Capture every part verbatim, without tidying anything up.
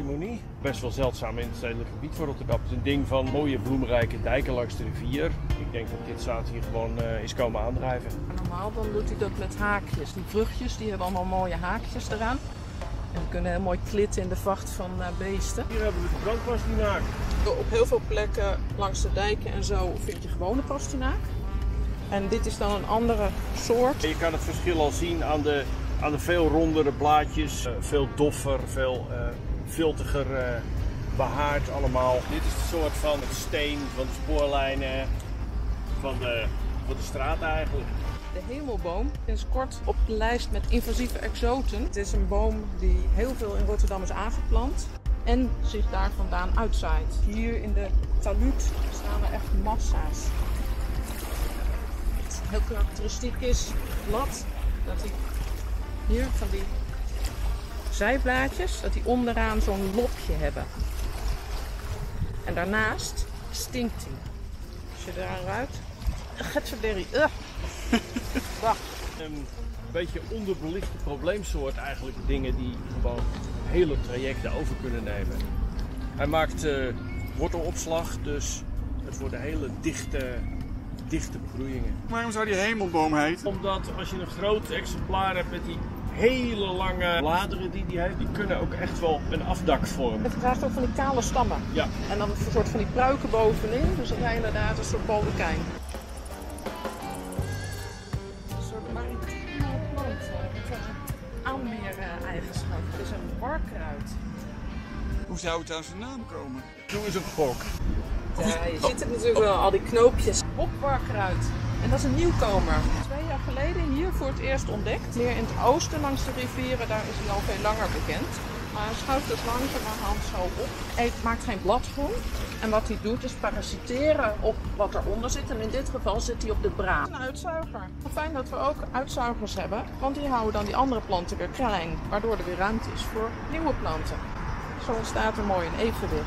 anemonie. Best wel zeldzaam in het stedelijk gebied van Rotterdam. Het is een ding van mooie bloemrijke dijken langs de rivier. Ik denk dat dit zaad hier gewoon uh, is komen aandrijven. Normaal dan doet hij dat met haakjes. Die vruchtjes die hebben allemaal mooie haakjes eraan. En die kunnen heel mooi klitten in de vacht van uh, beesten. Hier hebben we de brandpastinaak. Op heel veel plekken langs de dijken en zo vind je gewone pastinaak. En dit is dan een andere soort. Je kan het verschil al zien aan de, aan de veel rondere blaadjes. Uh, veel doffer, veel uh, viltiger uh, behaard allemaal. Dit is de soort van het steen, van de spoorlijnen, van de, van de straat eigenlijk. De hemelboom is kort op de lijst met invasieve exoten. Het is een boom die heel veel in Rotterdam is aangeplant en zich daar vandaan uitzaait. Hier in de talud staan er echt massa's. Wat heel karakteristiek is, het blad, dat hij hier van die zijblaadjes, dat die onderaan zo'n lopje hebben. En daarnaast stinkt hij. Als je daar ruikt, getverderrie, uh. Wacht. Een beetje onderbelichte probleemsoort eigenlijk, dingen die gewoon hele trajecten over kunnen nemen. Hij maakt uh, wortelopslag, dus het worden hele dichte, dichte begroeiingen. Waarom zou die hemelboom heten? Omdat als je een groot exemplaar hebt met die hele lange bladeren die die heeft, die kunnen ook echt wel een afdak vormen. Het krijgt ook van die kale stammen. Ja. En dan een soort van die pruiken bovenin, dus dat is inderdaad een soort baldekijn. Aanmeer-eigenschap. Het is een warkruid. Hoe zou het aan zijn naam komen? Doe eens een gok. Ja, je ziet het natuurlijk wel, al die knoopjes. Bokwarkruid. En dat is een nieuwkomer. Twee jaar geleden hier voor het eerst ontdekt. Meer in het oosten langs de rivieren, daar is hij al veel langer bekend. Maar hij schuift dus langzamerhand zo op. Hij maakt geen bladgroen. En wat hij doet is parasiteren op wat eronder zit. En in dit geval zit hij op de braak. Een uitzuiger. Fijn dat we ook uitzuigers hebben. Want die houden dan die andere planten weer klein. Waardoor er weer ruimte is voor nieuwe planten. Zo ontstaat er mooi een evenwicht.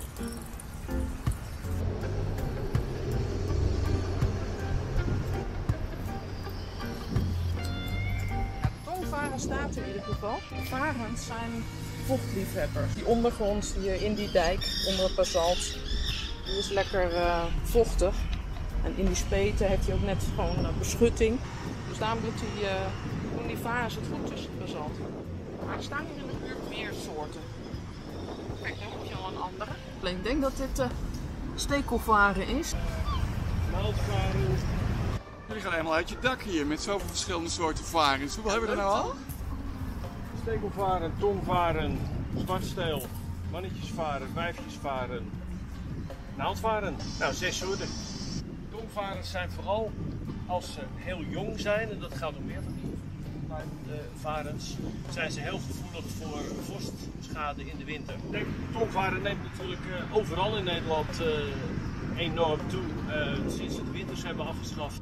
Varens staat er in ieder geval. Varens zijn vochtliefhebbers. Die ondergrond hier in die dijk, onder het basalt, die is lekker uh, vochtig. En in die speten heeft hij ook net gewoon uh, beschutting. Dus daarom doet die, uh, doen die varens het goed tussen het basalt. Maar er staan hier in de buurt meer soorten. Kijk, daar heb je al een andere. Alleen ik denk dat dit uh, stekelvaren is. Naaldvaren. Jullie gaan helemaal uit je dak hier met zoveel verschillende soorten varens. Hoeveel hebben we er nou al? Stekelvaren, tongvaren, zwartsteel, mannetjesvaren, wijfjesvaren, naaldvaren. Nou, zes soorten. Tongvarens zijn vooral als ze heel jong zijn, en dat geldt ook meer van die uh, varens, zijn ze heel gevoelig voor vorstschade in de winter. De tongvaren neemt natuurlijk uh, overal in Nederland uh, enorm toe uh, sinds ze de winters hebben afgeschaft.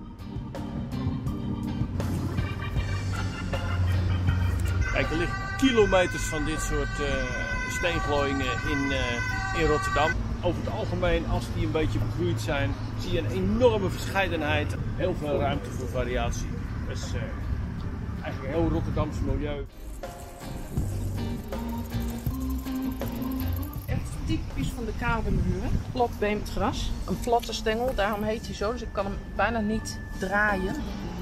Kijk, er liggen kilometers van dit soort uh, steenglooiingen in, uh, in Rotterdam. Over het algemeen, als die een beetje begroeid zijn, zie je een enorme verscheidenheid. Heel veel ruimte voor variatie. Dat is uh, eigenlijk een heel Rotterdams milieu. Echt typisch van de koude muren. Plat beemdgras. Een platte stengel, daarom heet hij zo. Dus ik kan hem bijna niet draaien.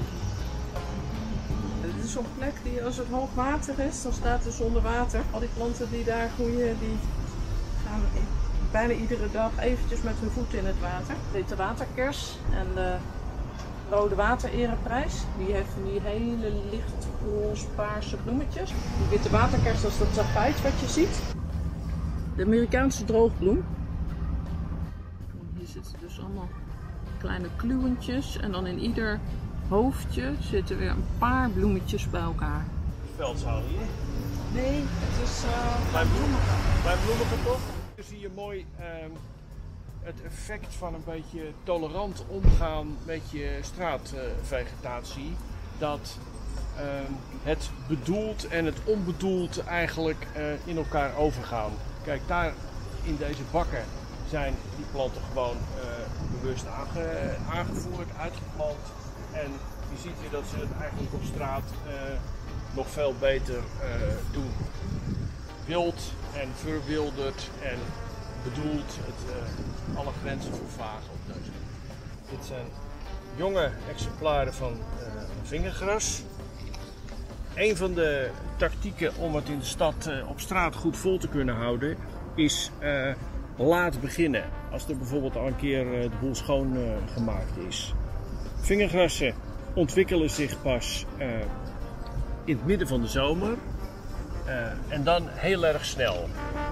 Dit is zo'n plek die als het hoog water is, dan staat het onder water. Al die planten die daar groeien, die gaan bijna iedere dag eventjes met hun voeten in het water. De witte waterkers en de rode waterereprijs, die heeft van die hele licht roze paarse bloemetjes. Die witte waterkers, dat is dat tapijt wat je ziet. De Amerikaanse droogbloem. Hier zitten dus allemaal kleine kluwentjes en dan in ieder hoofdje zitten weer een paar bloemetjes bij elkaar. Veldzaal hier. Nee, het is uh, bij bloemigen. Bij bloemigen toch? Hier zie je mooi uh, het effect van een beetje tolerant omgaan met je straatvegetatie. Uh, dat uh, het bedoeld en het onbedoeld eigenlijk uh, in elkaar overgaan. Kijk, daar in deze bakken zijn die planten gewoon uh, bewust aange, aangevoerd, uitgeplant. En je ziet hier dat ze het eigenlijk op straat uh, nog veel beter uh, doen. wild en verwilderd en bedoeld het uh, alle grenzen vervagen op deze. Dit zijn jonge exemplaren van uh, vingergras. Een van de tactieken om het in de stad uh, op straat goed vol te kunnen houden is uh, laat beginnen. Als er bijvoorbeeld al een keer uh, de boel schoon uh, gemaakt is. Vingergrassen ontwikkelen zich pas uh, in het midden van de zomer uh, en dan heel erg snel.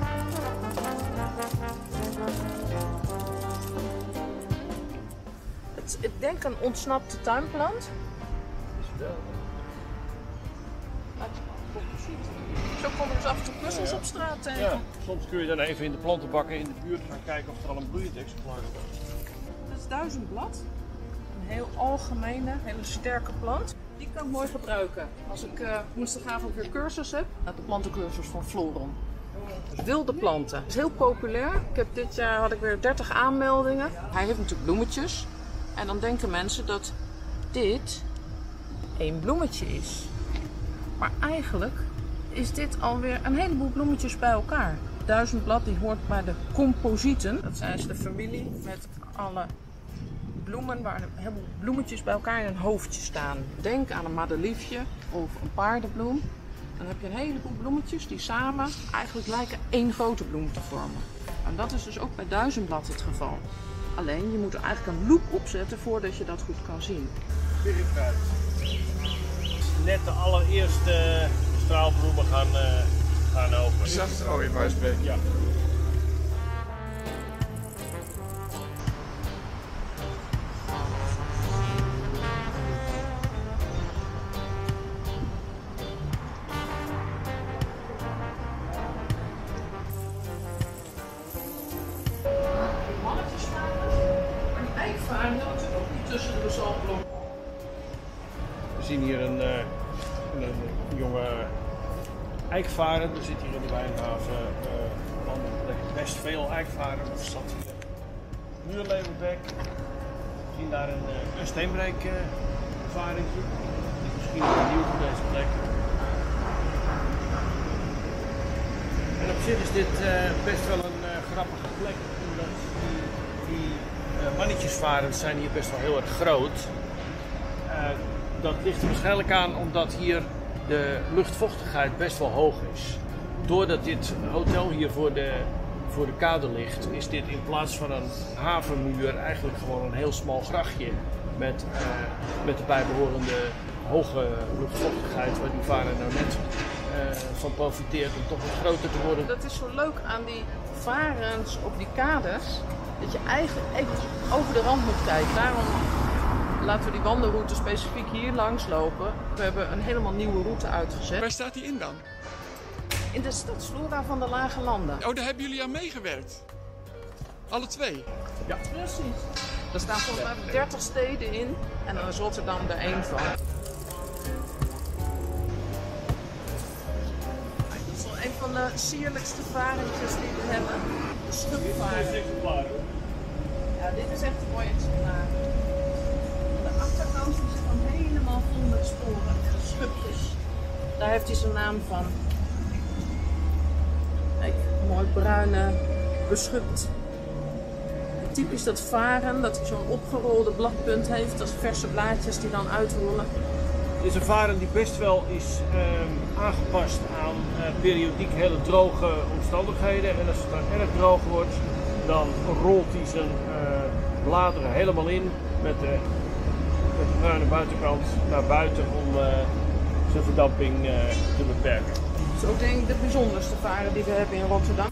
Het, ik denk een ontsnapte tuinplant. Zo komen dus af en toe puzzels ja, ja. op straat tegen. Ja, soms kun je dan even in de plantenbakken in de buurt gaan kijken of er al een bloeiend exemplaar is. Dit is duizendblad. Een heel algemene, hele sterke plant. Die kan ik mooi gebruiken als ik uh, woensdagavond weer cursus heb. De plantencursus van Floron. Wilde planten. Dat is heel populair. Ik heb dit jaar had ik weer dertig aanmeldingen. Hij heeft natuurlijk bloemetjes. En dan denken mensen dat dit één bloemetje is. Maar eigenlijk is dit alweer een heleboel bloemetjes bij elkaar. Duizendblad die hoort bij de composieten. Dat zijn de familie met alle bloemen waar een heleboel bloemetjes bij elkaar in een hoofdje staan. Denk aan een madeliefje of een paardenbloem. Dan heb je een heleboel bloemetjes die samen eigenlijk lijken één grote bloem te vormen. En dat is dus ook bij duizendblad het geval. Alleen je moet er eigenlijk een loep opzetten voordat je dat goed kan zien. Birkruid. Net de allereerste straalbloemen gaan, uh, gaan open. Zacht ooievaarsbeek. Ja. Tussen de zalmbloem. We zien hier een, uh, een, een jonge eikvaren. Er zit hier in de wijnhaven uh, best veel eikvaren. Er zat hier een muurleeuwenbek. We zien daar een, uh, een steenbreek uh, varingje. Misschien nog nieuw voor deze plek. En op zich is dit uh, best wel een uh, grappige plek. Omdat die, die Uh, mannetjesvarens zijn hier best wel heel erg groot. Uh, dat ligt er waarschijnlijk aan omdat hier de luchtvochtigheid best wel hoog is. Doordat dit hotel hier voor de, voor de kade ligt, is dit in plaats van een havenmuur eigenlijk gewoon een heel smal grachtje. Met, uh, met de bijbehorende hoge luchtvochtigheid waar die varen nou net uh, van profiteert om toch wat groter te worden. Dat is zo leuk aan die varens op die kades. Dat je eigenlijk echt over de rand moet kijken. Daarom laten we die wandelroute specifiek hier langs lopen. We hebben een helemaal nieuwe route uitgezet. Waar staat die in dan? In de stadsflora van de Lage Landen. Oh, daar hebben jullie aan meegewerkt? Alle twee? Ja, precies. Er staan volgens mij dertig steden in en dan is Rotterdam er één van. Dat is wel een van de sierlijkste varentjes die we hebben. De schubvaren. Ja, dit is echt een mooi exemplaar. De achterkant is gewoon helemaal vol met sporen en schubjes. Daar heeft hij zijn naam van. Kijk, mooi bruine, beschubt. Typisch dat varen, dat hij zo'n opgerolde bladpunt heeft. Dat is verse blaadjes die dan uitrollen. Dit is een varen die best wel is um, aangepast aan uh, periodiek hele droge omstandigheden. En als het dan erg droog wordt, dan rolt hij zijn uh, bladeren helemaal in met de, met de bruine buitenkant naar buiten om uh, zijn verdamping uh, te beperken. Dat is ook denk ik de bijzonderste varen die we hebben in Rotterdam.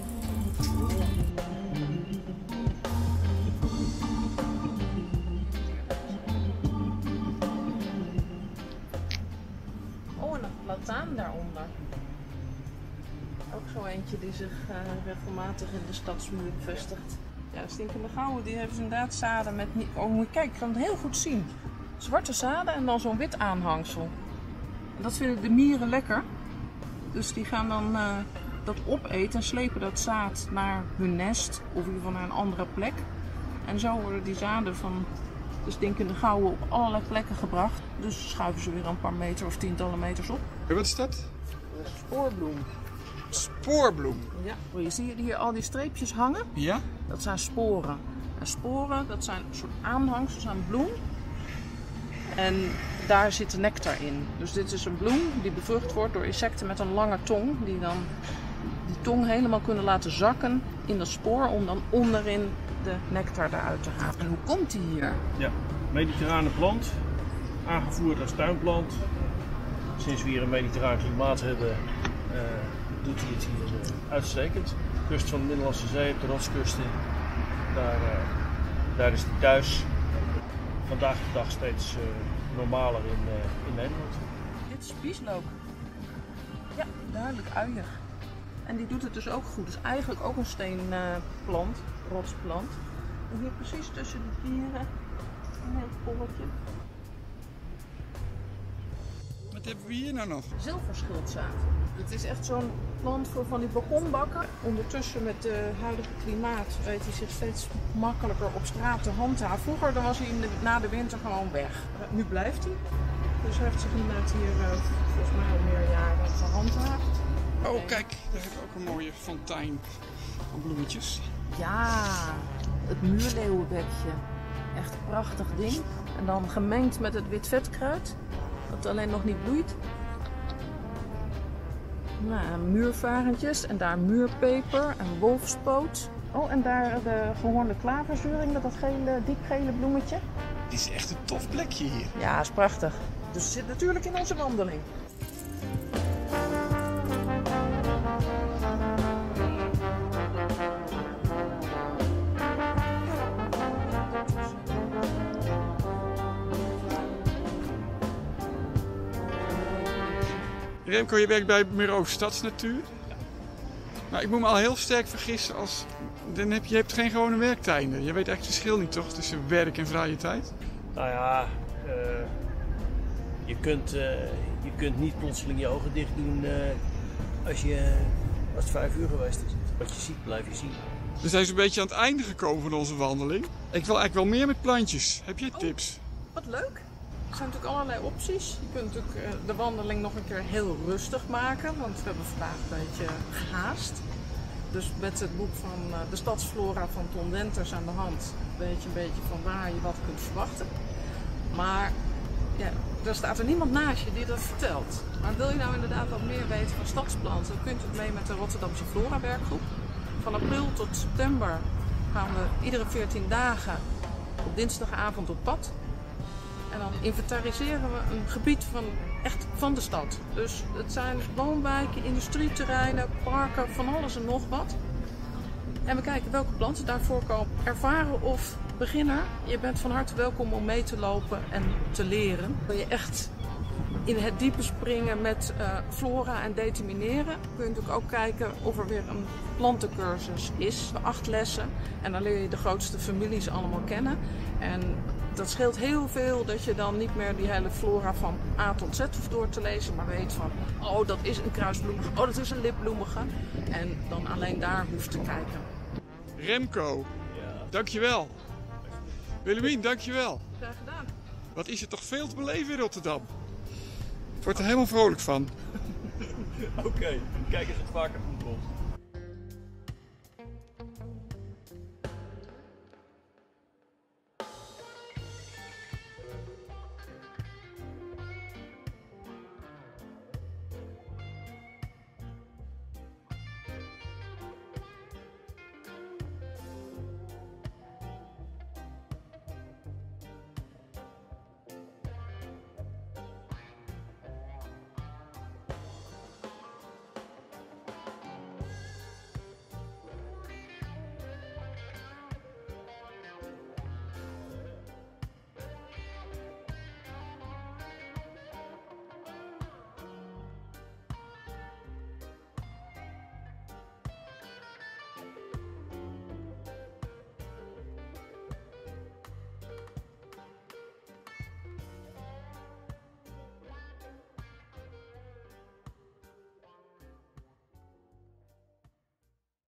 Oh, en een plataan daaronder. Ook zo eentje die zich uh, regelmatig in de stadsmuur vestigt. Ja, stinkende gouden die heeft inderdaad zaden met... Oh, moet je kijken, ik kan het heel goed zien. Zwarte zaden en dan zo'n wit aanhangsel. En dat vinden de mieren lekker. Dus die gaan dan uh, dat opeten en slepen dat zaad naar hun nest of in ieder geval naar een andere plek. En zo worden die zaden van de stinkende gouden op allerlei plekken gebracht. Dus schuiven ze weer een paar meter of tientallen meters op. En wat is dat? Spoorbloem. spoorbloem. Ja, je ziet hier al die streepjes hangen. Ja? Dat zijn sporen. En sporen, dat zijn een soort aanhangsels aan bloem. En daar zit de nectar in. Dus dit is een bloem die bevrucht wordt door insecten met een lange tong. Die dan die tong helemaal kunnen laten zakken in dat spoor om dan onderin de nectar eruit te halen. En hoe komt die hier? Ja, mediterrane plant, aangevoerd als tuinplant. Sinds we hier een mediterraan klimaat hebben, uh, doet hij het hier uh, uitstekend. De kust van de Middellandse Zee, op de rotskusten, daar, uh, daar is hij thuis. Vandaag de dag steeds uh, normaler in, uh, in Nederland. Dit is bieslook. Ja, duidelijk uiig. En die doet het dus ook goed. Dus eigenlijk ook een steenplant, uh, rotsplant. En hier precies tussen de dieren een heel polletje. Wat hebben we hier nou nog? Zilverschildzaad. Het is echt zo'n plant voor van die balkonbakken. Ondertussen met het huidige klimaat weet hij zich steeds makkelijker op straat te handhaven. Vroeger dan was hij in de, na de winter gewoon weg. Nu blijft hij. Dus hij heeft zich inderdaad hier uh, volgens mij al meer jaren gehandhaafd. Oh kijk, daar heb ik ook een mooie fontein van bloemetjes. Ja, het muurleeuwenbekje. Echt een prachtig ding. En dan gemengd met het wit vetkruid. Dat alleen nog niet bloeit. Nou, muurvarentjes en daar muurpeper en wolfspoot. Oh, en daar de gehoornde klaverzuring met dat gele, diepgele bloemetje. Dit is echt een tof plekje hier. Ja, is prachtig. Dus het zit natuurlijk in onze wandeling. Remco, je werkt bij Bureau Stadsnatuur. Ja. Maar ik moet me al heel sterk vergissen als... Dan heb je, je hebt geen gewone werktijden. Je weet echt het verschil niet toch tussen werk en vrije tijd? Nou ja, uh, je, kunt, uh, je kunt niet plotseling je ogen dicht doen uh, als, je, als het vijf uur geweest is. Wat je ziet, blijf je zien. We zijn zo'n beetje aan het einde gekomen van onze wandeling. Ik wil eigenlijk wel meer met plantjes. Heb jij tips? Oh, wat leuk! Er zijn natuurlijk allerlei opties. Je kunt natuurlijk de wandeling nog een keer heel rustig maken, want we hebben vandaag een beetje gehaast. Dus met het boek van de Stadsflora van Ton Denters aan de hand weet je een beetje van waar je wat kunt verwachten. Maar ja, er staat er niemand naast je die dat vertelt. Maar wil je nou inderdaad wat meer weten van stadsplanten, dan kunt u mee met de Rotterdamse Flora werkgroep. Van april tot september gaan we iedere veertien dagen op dinsdagavond op pad. En dan inventariseren we een gebied van, echt van de stad. Dus het zijn woonwijken, industrieterreinen, parken, van alles en nog wat. En we kijken welke planten daar voorkomen. Ervaren of beginner, je bent van harte welkom om mee te lopen en te leren. Wil je echt in het diepe springen met uh, flora en determineren, kun je natuurlijk ook kijken of er weer een plantencursus is. Acht lessen en dan leer je de grootste families allemaal kennen. En dat scheelt heel veel dat je dan niet meer die hele flora van A tot Z hoeft door te lezen, maar weet van, oh dat is een kruisbloemige, oh dat is een lipbloemige. En dan alleen daar hoeft te kijken. Remco, ja. Dankjewel. Willemien, dankjewel. Graag gedaan. Wat is er toch veel te beleven in Rotterdam. Ik word er helemaal vrolijk van. Oké, okay. Kijk eens wat vaker voetbal.